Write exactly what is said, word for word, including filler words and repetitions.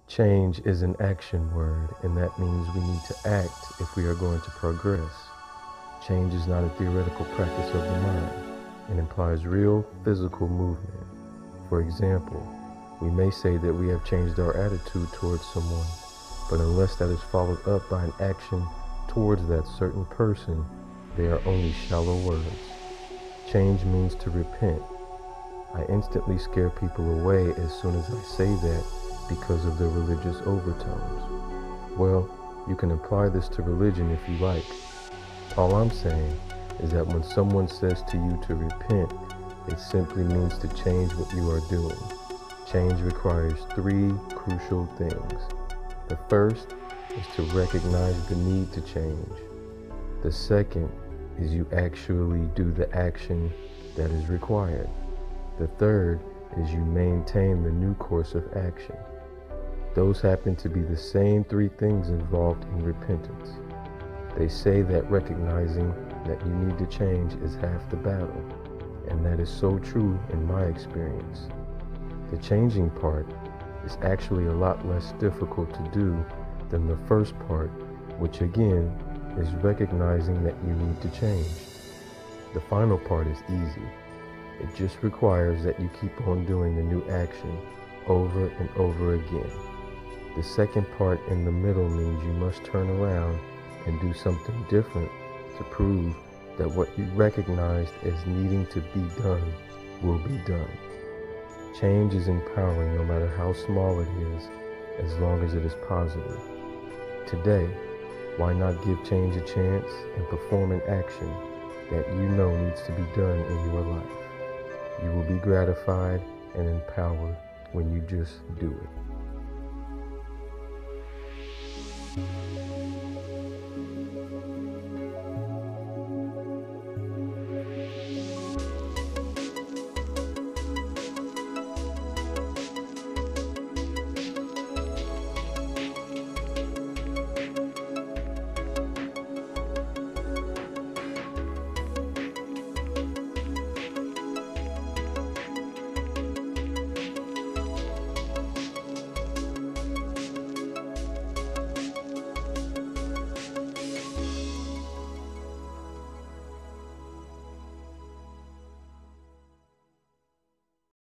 Change is an action word, and that means we need to act if we are going to progress. Change is not a theoretical practice of the mind. It implies real physical movement. For example, we may say that we have changed our attitude towards someone, but unless that is followed up by an action towards that certain person, they are only shallow words. Change means to repent. I instantly scare people away as soon as I say that because of the religious overtones. Well, you can apply this to religion if you like. All I'm saying is that when someone says to you to repent, it simply means to change what you are doing. Change requires three crucial things. The first is to recognize the need to change. The second is you actually do the action that is required. The third is you maintain the new course of action. Those happen to be the same three things involved in repentance. They say that recognizing that you need to change is half the battle, and that is so true in my experience. The changing part is actually a lot less difficult to do than the first part, which again is recognizing that you need to change. The final part is easy. It just requires that you keep on doing the new action over and over again. The second part in the middle means you must turn around and do something different to prove that what you recognized as needing to be done will be done. Change is empowering no matter how small it is, as long as it is positive. Today, why not give change a chance and perform an action that you know needs to be done in your life? You will be gratified and empowered when you just do it.